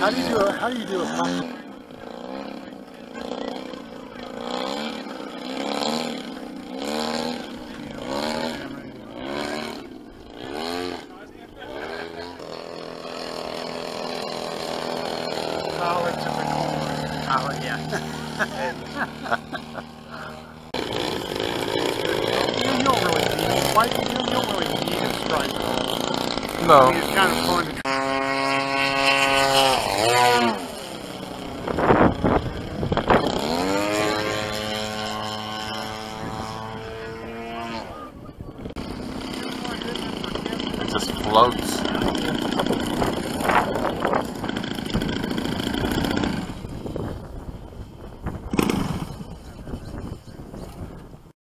How do you do it? How do you do it? Collar to the corn. Collar, yeah. You don't really need it. Mike, you don't really need a striker. No. It's kind of fun to it just floats.